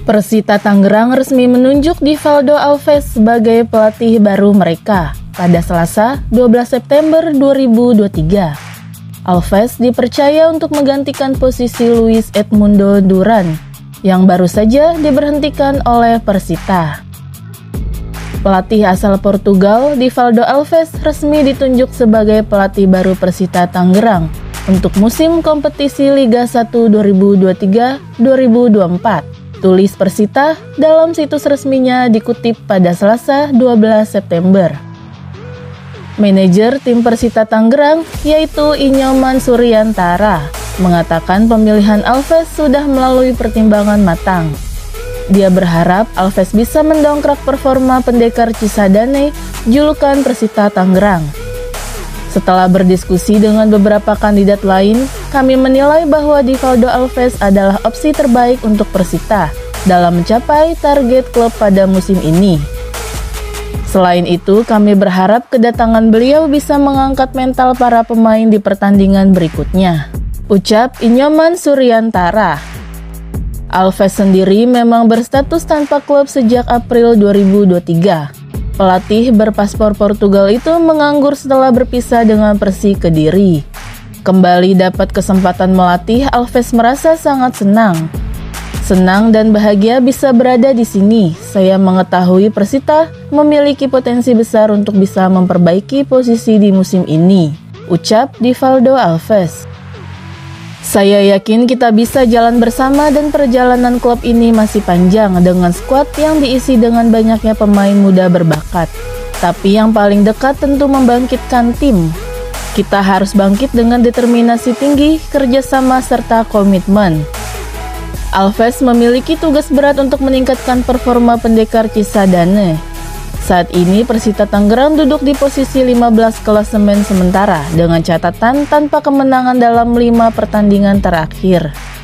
Persita Tangerang resmi menunjuk Divaldo Alves sebagai pelatih baru mereka pada Selasa 12 September 2023. Alves dipercaya untuk menggantikan posisi Luis Edmundo Duran yang baru saja diberhentikan oleh Persita. Pelatih asal Portugal, Divaldo Alves resmi ditunjuk sebagai pelatih baru Persita Tangerang untuk musim kompetisi Liga 1 2023-2024. Tulis Persita dalam situs resminya dikutip pada Selasa 12 September. Manajer tim Persita Tangerang yaitu Inyoman Suryantara mengatakan pemilihan Alves sudah melalui pertimbangan matang. Dia berharap Alves bisa mendongkrak performa pendekar Cisadane julukan Persita Tangerang. Setelah berdiskusi dengan beberapa kandidat lain, kami menilai bahwa Divaldo Alves adalah opsi terbaik untuk Persita dalam mencapai target klub pada musim ini. Selain itu, kami berharap kedatangan beliau bisa mengangkat mental para pemain di pertandingan berikutnya, ucap Inyoman Suryantara. Alves sendiri memang berstatus tanpa klub sejak April 2023. Pelatih berpaspor Portugal itu menganggur setelah berpisah dengan Persi Kediri. Kembali dapat kesempatan melatih, Alves merasa sangat senang. Senang dan bahagia bisa berada di sini. Saya mengetahui Persita memiliki potensi besar untuk bisa memperbaiki posisi di musim ini, ucap Divaldo Alves. Saya yakin kita bisa jalan bersama dan perjalanan klub ini masih panjang dengan skuad yang diisi dengan banyaknya pemain muda berbakat. Tapi yang paling dekat tentu membangkitkan tim. Kita harus bangkit dengan determinasi tinggi, kerjasama, serta komitmen. Alves memiliki tugas berat untuk meningkatkan performa pendekar Cisadane. Saat ini Persita Tangerang duduk di posisi 15 klasemen sementara dengan catatan tanpa kemenangan dalam 5 pertandingan terakhir.